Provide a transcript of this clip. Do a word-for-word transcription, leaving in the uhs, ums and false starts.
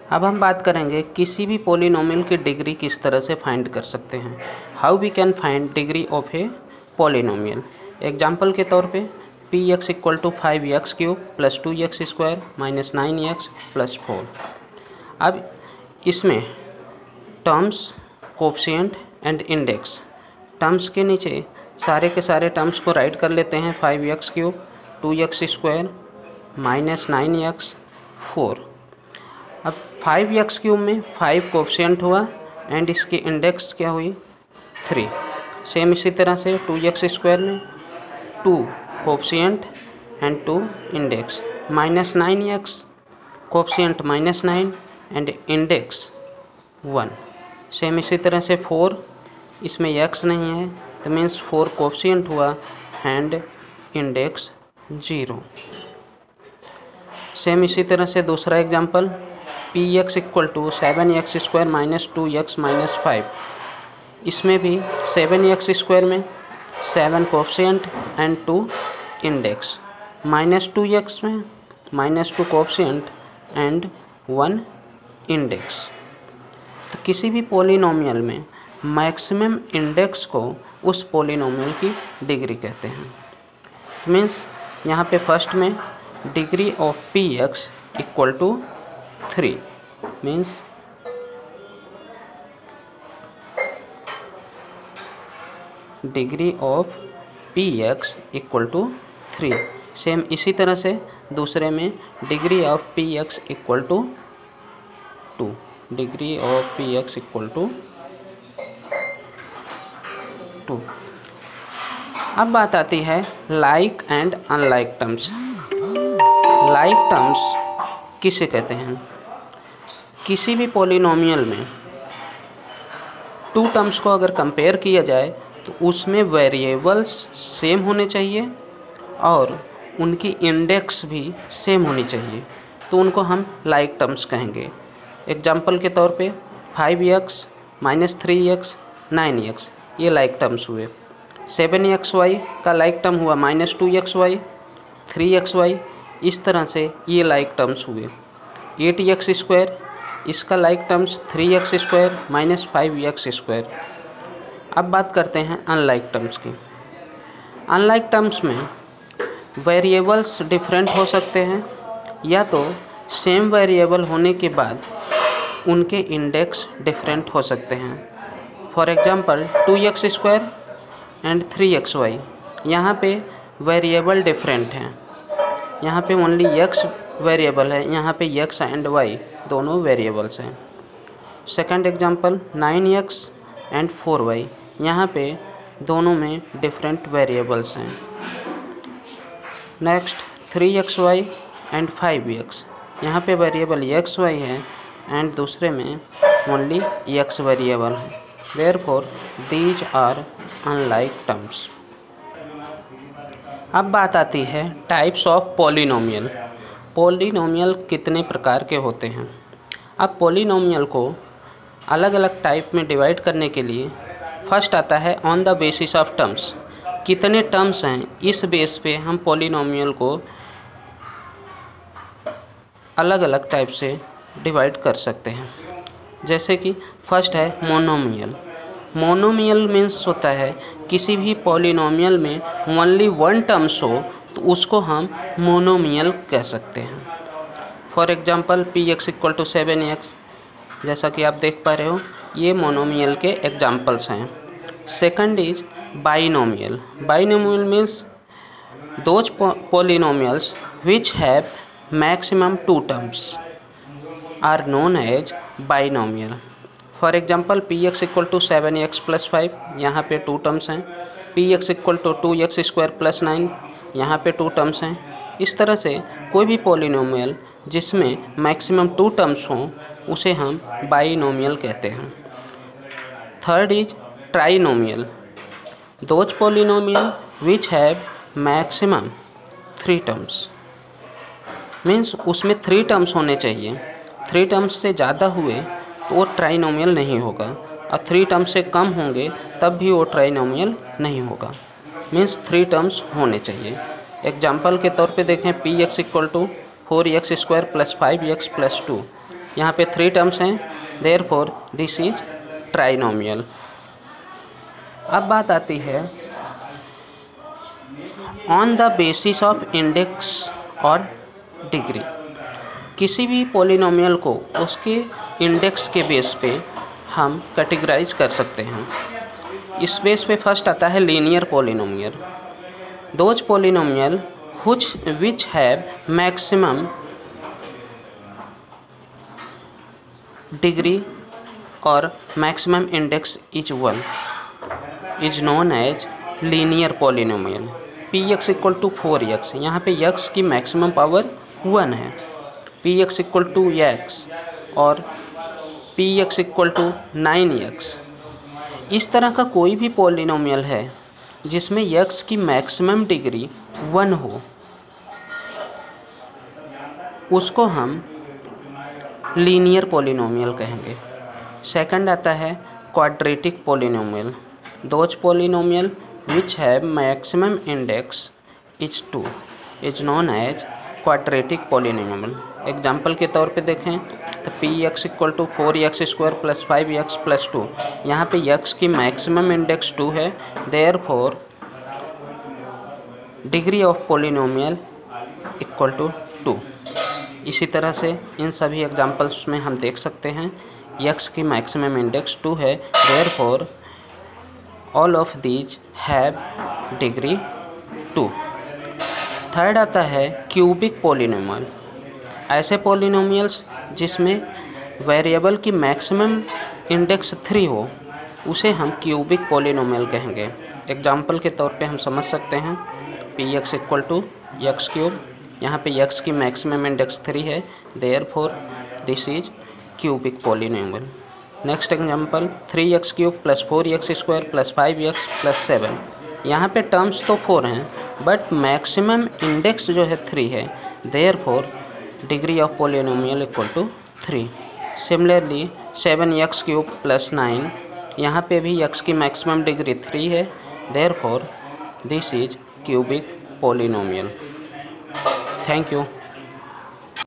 अब हम बात करेंगे किसी भी पॉलिनोमियल की डिग्री किस तरह से फाइंड कर सकते हैं। How we can find degree of a polynomial. Example के तौर पे P X equal to five X cube plus two X square minus nine X plus four. अब इसमें terms, coefficient and index, terms के नीचे सारे के सारे टर्म्स को राइट कर लेते हैं। Five X cube, two X square minus nine X four. अब फाइव एक्स क्यूब में फाइव कोफिशिएंट हुआ एंड इसकी इंडेक्स क्या हुई, थ्री। सेम इसी तरह से टू एक्स स्क्वायर में two coefficient and two index, minus nine X coefficient minus nine and index one. Same इसी तरह से फोर, इसमें एक्स नहीं है तो मीन्स फोर कोफिशिएंट हुआ एंड इंडेक्स ज़ीरो। सेम इसी तरह से दूसरा example P X equal to seven X square minus two X minus five. इसमें भी सेवन एक्स स्क्वायर में seven coefficient and two index, minus two X में minus two coefficient and one index. तो किसी भी पॉलिनोमियल में maximum index को उस पॉलिनोमियल की डिग्री कहते हैं। मीन्स यहाँ पे फर्स्ट में degree of P X equal to three, means degree of P X equal to three. Same इसी तरह से दूसरे में degree of P X equal to two, degree of P X equal to two. अब बात आती है like and unlike terms. Like terms किसे कहते हैं? किसी भी पॉलिनोमियल में टू टर्म्स को अगर कंपेयर किया जाए तो उसमें वेरिएबल्स सेम होने चाहिए और उनकी इंडेक्स भी सेम होनी चाहिए, तो उनको हम लाइक टर्म्स कहेंगे। एग्जाम्पल के तौर पे five X minus three X nine X, ये लाइक टर्म्स हुए। सेवन एक्स वाई का लाइक टर्म हुआ minus two X Y, three X Y, इस तरह से ये लाइक टर्म्स हुए। एट एक्स स्क्वायर, इसका like terms three X square minus five X square. अब बात करते हैं अनलाइक टर्म्स की। अनलाइक टर्म्स में वेरिएबल्स डिफरेंट हो सकते हैं या तो सेम वेरिएबल होने के बाद उनके इंडेक्स डिफरेंट हो सकते हैं। For example two X square and three X Y, यहाँ पे वेरिएबल डिफरेंट हैं। यहाँ पे ओनली एक्स वेरिएबल है, यहाँ पे एक्स एंड वाई दोनों वेरिएबल्स हैं। Second example nine X and four Y, यहाँ पे दोनों में डिफरेंट वेरिएबल्स हैं। Next three X Y and five X, यहाँ पे वेरिएबल एक्स वाई है एंड दूसरे में ओनली एक्स वेरिएबल है। Therefore these are unlike terms. अब बात आती है टाइप्स ऑफ पॉलिनोमियल। पॉलिनोमियल कितने प्रकार के होते हैं? अब पॉलिनोमियल को अलग अलग टाइप में डिवाइड करने के लिए फर्स्ट आता है on the basis of terms. कितने टर्म्स हैं, इस बेस पे हम पॉलिनोमियल को अलग अलग टाइप से डिवाइड कर सकते हैं। जैसे कि फर्स्ट है मोनोमियल। मोनोमियल मीन्स होता है किसी भी पॉलिनोमियल में ओनली वन टर्म्स हो तो उसको हम मोनोमियल कह सकते हैं। For example P X equal to seven X, जैसा कि आप देख पा रहे हो, ये मोनोमियल के एग्जांपल्स हैं। Second is binomial. Binomial means those polynomials which have maximum two terms are known as binomial. For example P X equal to seven X plus five, यहाँ पे टू टर्म्स हैं। P X equal to two X square plus nine, यहाँ पे two terms हैं। इस तरह से कोई भी पॉलिनोमियल जिसमें मैक्सिमम टू टर्म्स हों उसे हम बाइनोमियल कहते हैं। Third is trinomial. Those polynomial which have maximum three terms, means उसमें थ्री टर्म्स होने चाहिए। थ्री टर्म्स से ज़्यादा हुए तो वो ट्राइनोमियल नहीं होगा और थ्री टर्म्स से कम होंगे तब भी वो ट्राइनोमियल नहीं होगा। मीन्स थ्री टर्म्स होने चाहिए। एग्जाम्पल के तौर पे देखें P X equal to four X square plus five X plus two, यहाँ पे थ्री टर्म्स हैं, देयरफॉर दिस इज ट्राइनोमियल। अब बात आती है on the basis of index और डिग्री। किसी भी पॉलिनोमियल को उसके इंडेक्स के बेस पे हम कैटेगराइज कर सकते हैं। इस बेस पे फर्स्ट आता है linear polynomial. Those polynomial which which have maximum degree or maximum index is one is known as linear polynomial। px equal to four X, यहाँ पे x की मैक्सिमम पावर वन है, px इक्वल टू एक्स और px equal to nine X. इस तरह का कोई भी पॉलिनोमियल है जिसमें x की मैक्सिमम डिग्री वन हो, उसको हम लीनियर पॉलिनोमियल कहेंगे। सेकंड आता है quadratic polynomial. Those polynomial which have maximum index is two is known as quadratic polynomial. Example के तौर पे देखें तो P X equal to four X square plus five X plus two, यहाँ पे एक्स की मैक्सिमम इंडेक्स टू है, therefore degree of polynomial equal to two. इसी तरह से इन सभी एग्जांपल्स में हम देख सकते हैं x की मैक्सिमम इंडेक्स टू है, therefore all of these have degree two. Third आता है क्यूबिक पॉलिनोमियल। ऐसे पॉलिनोमियल्स जिसमें वेरिएबल की मैक्सिमम इंडेक्स थ्री हो, उसे हम क्यूबिक पॉलिनोमियल कहेंगे। एग्जाम्पल के तौर पे हम समझ सकते हैं P X equal to X cube, यहाँ पे x की मैक्सिमम इंडेक्स थ्री है, therefore this is cubic polynomial. Next example three X cube plus four X square plus five X plus seven. यहाँ पे टर्म्स तो फोर हैं but maximum index जो है थ्री है, therefore degree of polynomial equal to three. Similarly seven X cube plus nine, यहाँ पे भी x की मैक्सिमम डिग्री थ्री है, therefore this is cubic polynomial. Thank you.